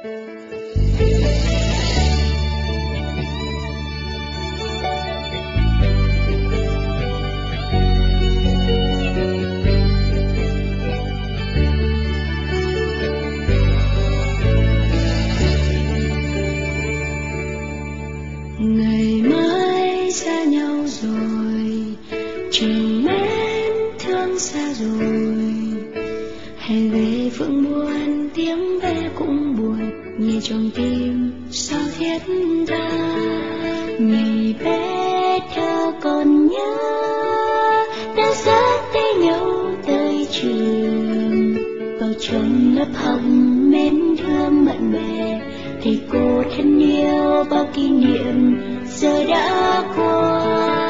Ngày mai xa nhau rồi, trường mến thương xa rồi, hãy về phượng buồn, tiếng ve cũng buồn, nhẹ trong tim sao thiết tha. Ngày bé thơ còn nhớ đã dắt tay nhau tới trường, vào trong lớp học mến thương bạn bè, thầy cô thân yêu bao kỷ niệm giờ đã qua.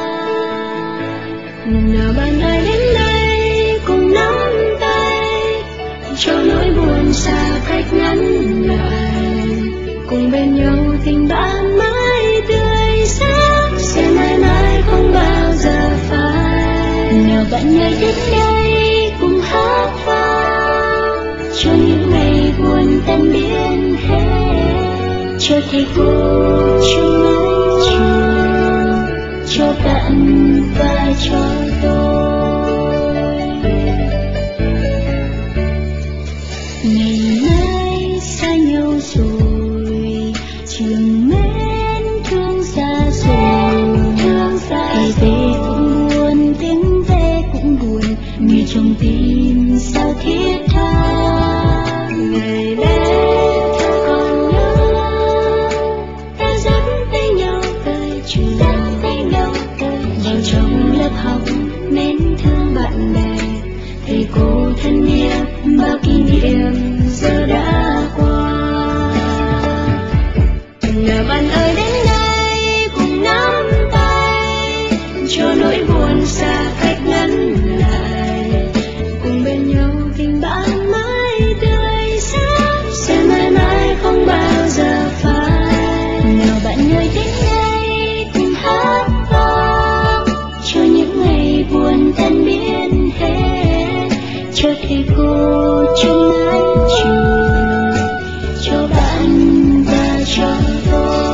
Nào bạn ơi đến đây cùng nắm tay, cho nỗi buồn xa cách ngắn lại, cùng bên nhau tình bạn mãi tươi sáng, sẽ mãi mãi không bao giờ phai. Nào bạn ơi đến đây cùng hát vang, cho những ngày buồn tan biến hết, cho thầy cô, cho mái trường, cho bạn và cho tôi. Ngày mai xa nhau rồi, trường mến thương xa rồi, hãy về cũng buồn, tiếng ve cũng buồn, nghe trong tim sao thiết tha. Ngày bé thơ còn nhớ ta dắt tay nhau tới trường, vào trong lớp học mến thương bạn bè, thầy cô thân yêu bao kỷ niệm giờ đã qua. Nào bạn ơi đến đây cùng nắm tay, cho nỗi buồn xa cách ngắn lại, cùng bên nhau tình bạn mãi tươi sáng, sẽ mãi mãi không bao giờ phai. Nào bạn ơi đến đây cùng hát vang, cho những ngày buồn tan biến hết, cho thầy cô, cho mái trường, cho bạn và cho tôi.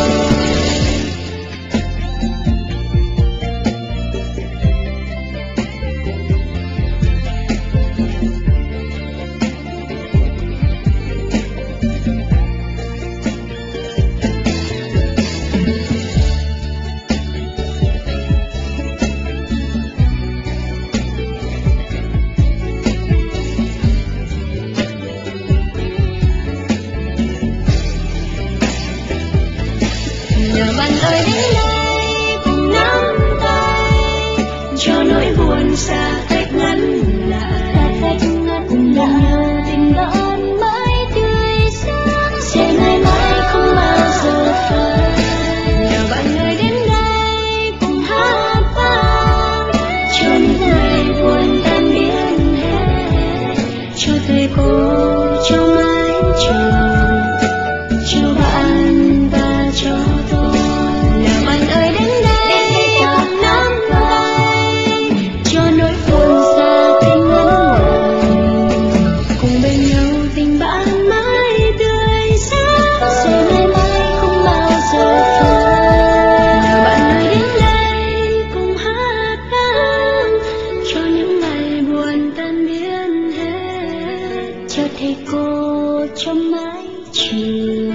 Nào bạn ơi đến đây cùng nắm tay, cho nỗi buồn xa cách ngắn lại, cùng nhau tình bạn mãi tươi sáng, sẽ mãi mãi không bao giờ phai. Nào bạn ơi đến đây cùng hát vang, cho những ngày buồn tan biến hết, cho thầy cô, cho mái trường, cho bạn và cho tôi. Nào bạn ơi đến đây cùng nắm tay, cho nỗi buồn xa cách ngắn ngủi, cùng bên nhau tình bạn mãi tươi sáng, sẽ mãi mãi không bao giờ phai. Nào bạn ơi đến đây cùng hát vang, cho những ngày buồn tan biến hết, cho thầy cô, cho mái trường,